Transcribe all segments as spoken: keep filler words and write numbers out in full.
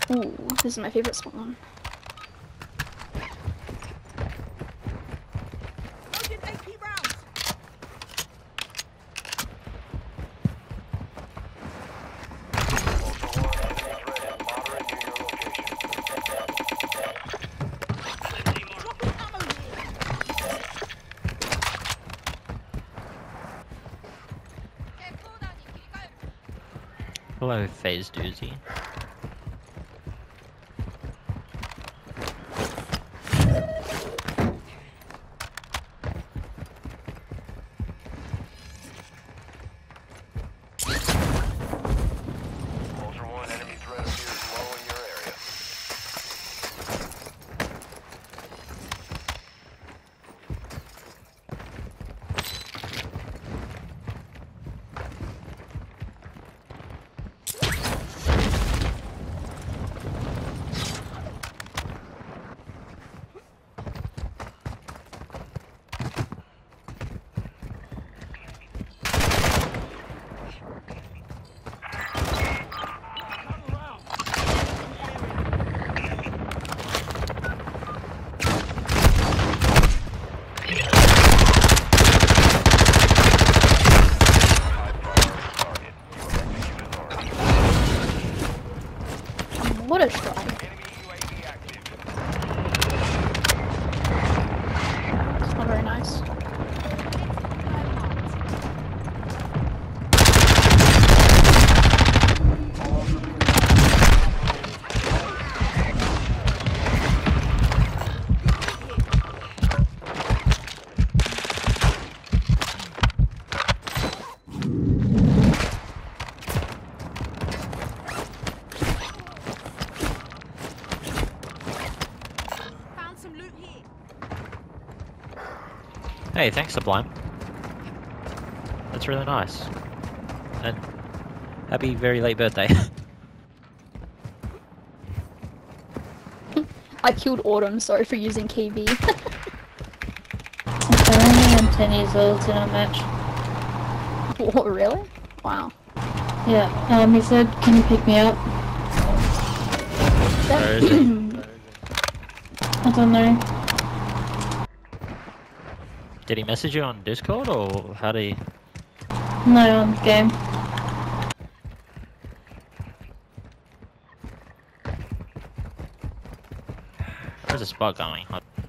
Ooh, this is my favorite spawn. Hello, Phase Doozy. What a try. It's not very nice. Hey, thanks Sublime. That's really nice. And happy very late birthday. I killed Autumn, sorry for using K V. Apparently I'm ten years old in a match. What, really? Wow. Yeah, um, he said, can you pick me up? Where is it? I don't know. Did he message you on Discord or how did he? No, on the game. Where's the spot going?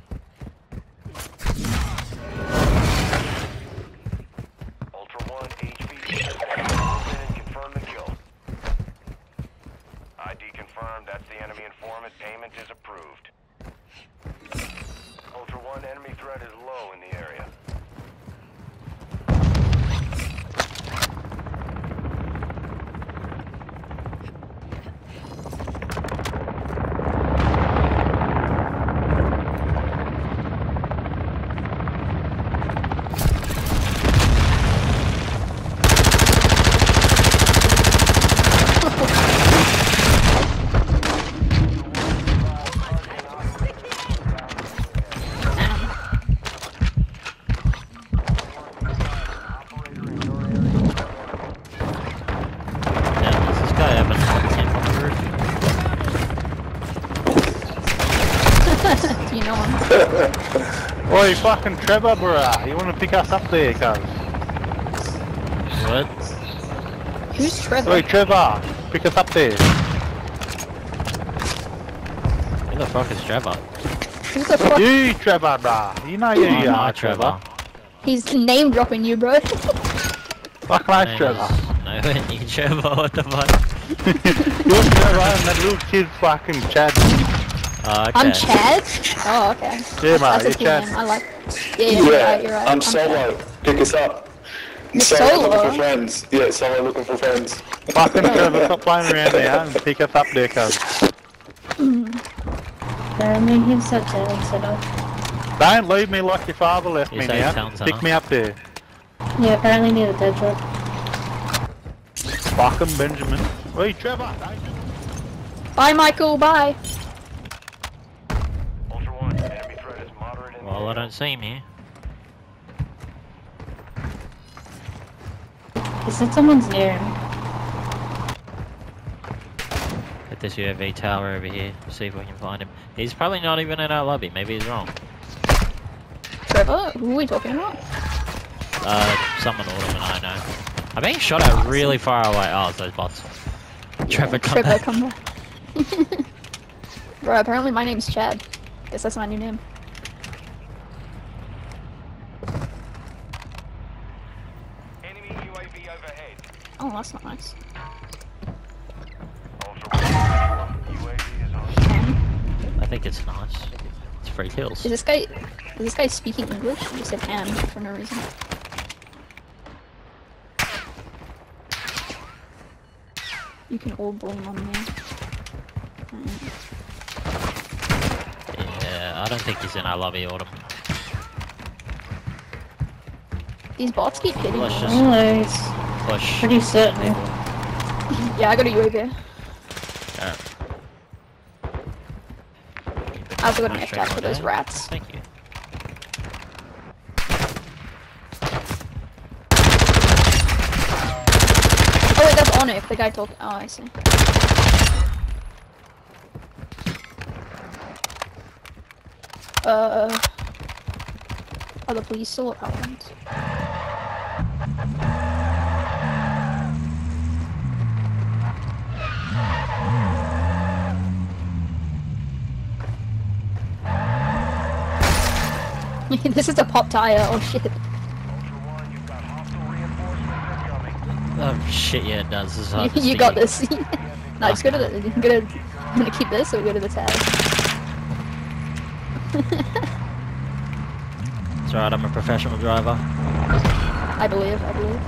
Ultra One, H P and confirm the kill. I D confirmed. That's the enemy informant. Payment is approved. Ultra One, enemy threat is low in the area. Do you know him? Oi, fucking Trevor, bruh. You wanna pick us up there, cuz? What? Who's Trevor? Oi, Trevor. Pick us up there. Who the fuck is Trevor? Who the fuck? You, Trevor, bruh. You know you Oh, are, no, Trevor. He's name dropping you, bro. Fuck like Name Trevor. is No, you Trevor, what the fuck? You're Trevor and that little kid fucking Chad. Oh, okay. I'm Chad? Oh, okay. Yeah, That's mate, a you're cool Chad. name. I like. Yeah, yeah, you're right, you're right. I'm, Chad. solo. Pick us up. You're solo, solo? looking for friends. Yeah, solo looking for friends. Fucking Trevor, stop playing around there and pick us up there, cuz. Apparently he's so talented. Off. Don't leave me like your father left You me say now. sounds Pick enough. me up there. Yeah, apparently need a dead drop. Fucking Benjamin. Oi, Trevor. Bye, Michael. Bye. Ultra One, enemy threat is moderate in the Well, I area. don't see him here. He said someone's near him. It this U A V tower over here, see if we can find him. He's probably not even in our lobby, maybe he's wrong. Trevor? Who are we talking about? Uh, someone older than I know. I'm being shot at really far away. Oh, it's those bots. Trevor, come Trevor, back. come back. Bro, apparently my name's Chad. Guess that's my new name. Enemy U A V overhead. Oh, that's not nice. Ultra One, U A V is on. Cam? I think it's nice. It's free kills. Is this guy... Is this guy speaking English? He just said ham for no reason. You can all blame on me. Mm. Yeah, I don't think he's in our lobby, Autumn. These bots keep hitting me. Let's just Anyways, push. pretty certain. Yeah, I got a U A V. Alright. I also got an Straight F CAT for on those there. rats. Thank you. Oh wait, that's on it. The guy told. Oh, I see. Uh, are the police still around? This is a pop tire. Oh shit. Ultra One, you've got hostile reinforcements incoming. Oh shit, yeah, it does. This is hard to You see. got this. No, just go to the. I'm gonna. I'm gonna keep this or go to the tab. It's alright, I'm a professional driver. I believe. I believe.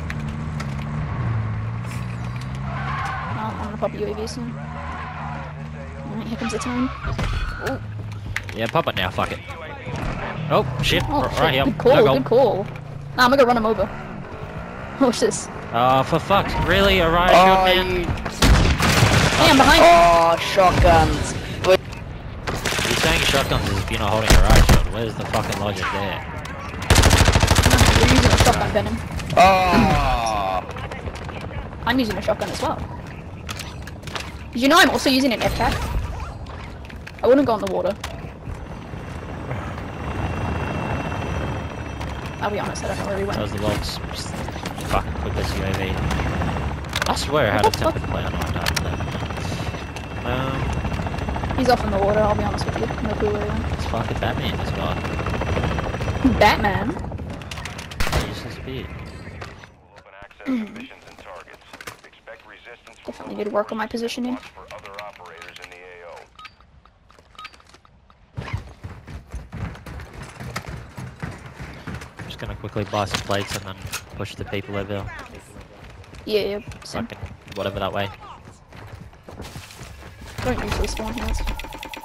Oh, I'm gonna pop a U A V soon. Alright, here comes the time. Oh, Yeah, pop it now, fuck it. Oh, shit, oh r- shit. right here. Good call. No goal. Good call. Nah, I'm gonna run him over. Watch this. Oh, for fuck's really? A riot Oh, shot, man? you... Hey, I'm behind you. Oh, shotguns. But You're saying shotguns as if you're not holding a riot shot. Where's the fucking logic there? You're using a shotgun, Venom. oh, I'm using a shotgun as well. Did you know I'm also using an F CAT? I wouldn't go in the water. I'll be honest, I don't know where we That went. was the world's s- fucking quickest U A V. I swear I had a tempered play on like that. Um, He's off in the water, I'll be honest with you. No clue where he went. it's fucking Batman, this guy. Batman? He just disappeared. We'll open access to missions and targets. Expect resistance from Definitely need to work on my positioning. watch for other operators in the A O. I'm just gonna quickly buy some plates and then push the people over. Yeah, yeah. Same. Fucking whatever that way. Don't usually spawn here. That's-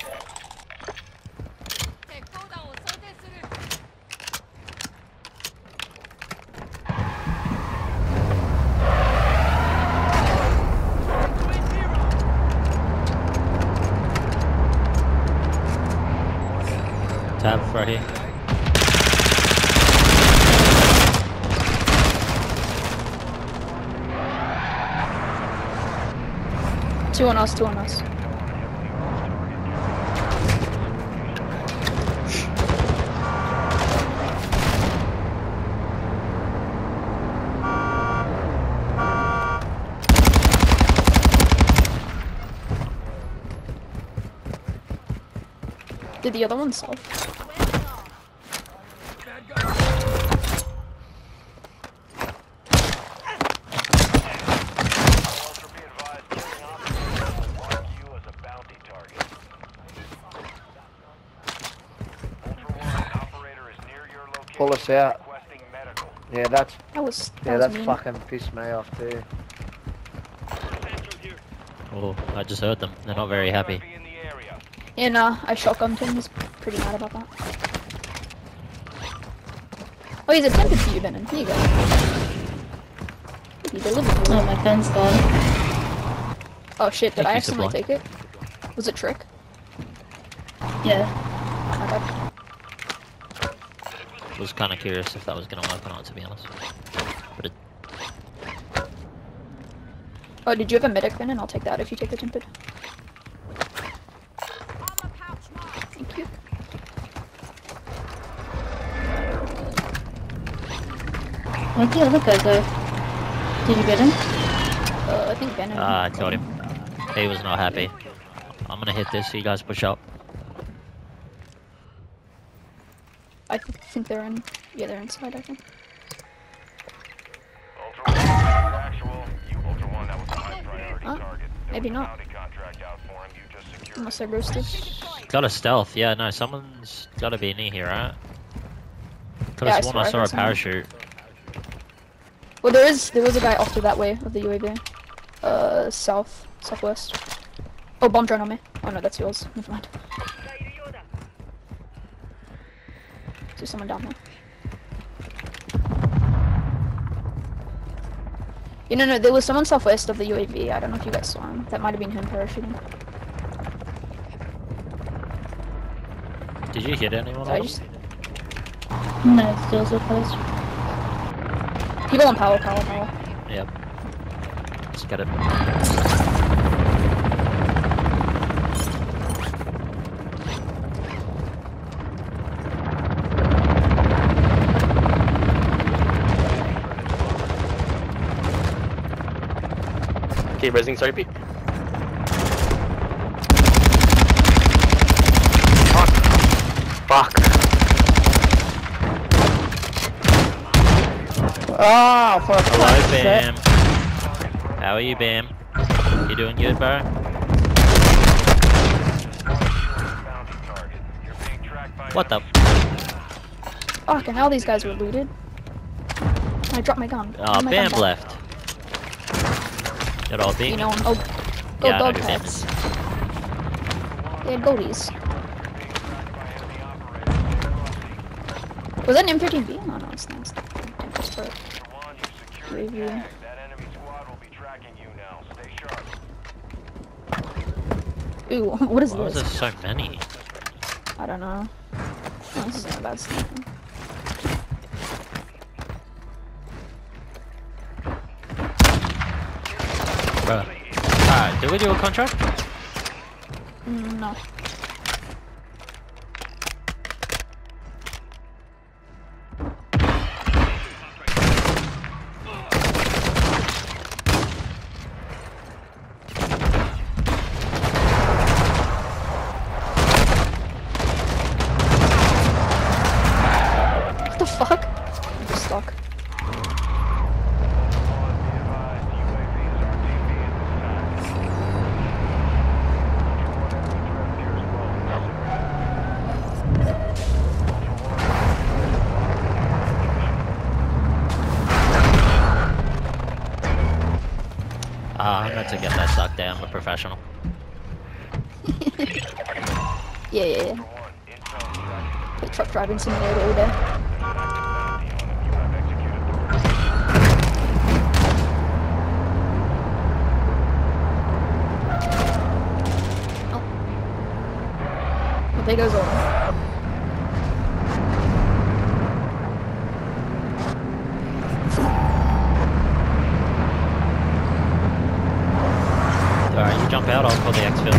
Tab right here. Two on us, two on us. Did the other one solve? Ultra, be advised, killing operators will mark you as a bounty target. Ultra One, operator is near your location. pull us out. Requesting medical. Yeah, that's That was. That yeah, was that's mean. fucking pissed me off too. Oh, I just heard them. They're not very happy. U A V in the area. Yeah, nah, I shotgunned him. He's pretty mad about that. Oh, he's attempted to you, Venom. Here you go. He delivered you. Oh, my gun's gone. Oh shit, did Thank I you, accidentally Sublime. take it? Was it trick? Yeah. Okay. Was kind of curious if that was gonna work or not, to be honest. But it, Oh, did you have a medic bin? And I'll take that if you take the tinted. Thank you. Where'd the other guy go? Did you get him? Uh, I think Ben. and- Ah, I got him. He was not happy. I'm gonna hit this so you guys push up. I th think they're in. Yeah, they're inside. I think. Ultra One, actual. You Ultra One, that was a high priority Huh? target. There Maybe was a not. bounty contract out for him. You just secured Unless it. I roasted. Got a stealth. Yeah, no, someone's gotta be near here, right? Could Yeah, I have sworn swear I I saw heard a someone. parachute. Well, there is. There was a guy off to that way of the U A V. Uh, south, southwest. Oh, bomb drone on me. Oh no, that's yours. Never mind. There's someone down there. Yeah, no, no, there was someone southwest of the U A V. I don't know if you guys saw him. That might have been him parachuting. Did you hit anyone? So I Adam? just No, it's still so close. people on power, power, power. Yep. Let's get it. Okay, resing, sorry, Pete. Fuck. Fuck. Oh, for Hello, fuck's sake. Bam. How are you, Bam? You doing good, bro? Bounty target. You're being tracked by What the? Fucking hell, these guys were looted. I dropped my gun. Oh, Where'd my gun Bam back? left. Good old beat. You know him. Oh, go Yeah, I know dog who Bam pets. They had goatees. Was that an M thirteen B? Oh no, it's not. Tempest turret. One, you secured Review. the tag. That enemy squad will be tracking you now. Stay sharp. Ooh, what is Why was there this? so many? I don't know. Oh, this isn't a bad stuff. Bro. Alright, did we do a contract? Mm, no. What the fuck? I'm stuck. Ah, I'm meant to get that sucked down. I'm a professional. Yeah, yeah, yeah. The truck driving simulator all day. Oh. Well, there goes on. Alright, you jump out, I'll call the exfil.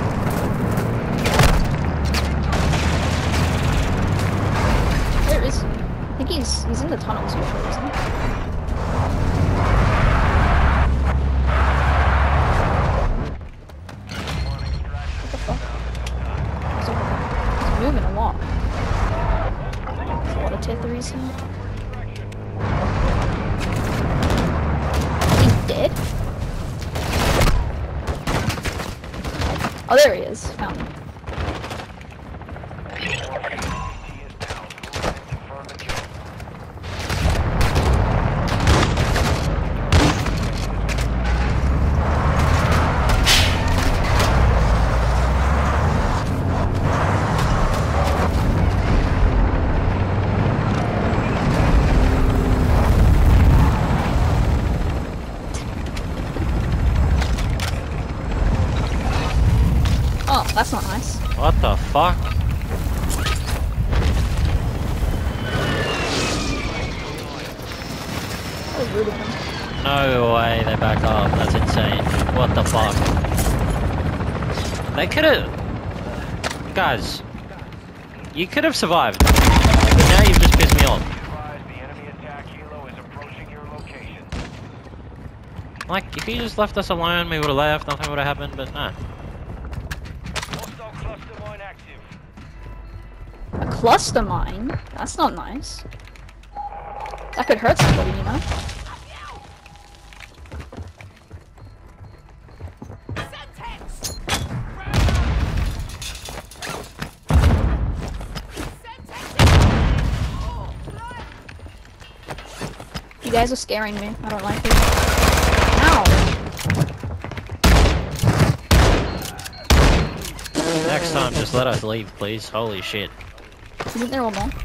Where is he? I think he's he's in the tunnels usually, isn't he? What the fuck? He's, over- he's moving a lot. There's a lot of tier threes here. He's dead? Oh, there he is. Found him. Oh, that's not nice. What the fuck? That was rude of him. No way they back up. That's insane. What the fuck? They could have... Guys. You could have survived. But now you've just pissed me off. The enemy attack helo is approaching your location. Like, if you just left us alone, we would have left, nothing would have happened, but nah. Hostile cluster mine active. A cluster mine? That's not nice. That could hurt somebody, you know? You guys are scaring me. I don't like it. Ow! Next time, just let us leave, please. Holy shit. Isn't there one more?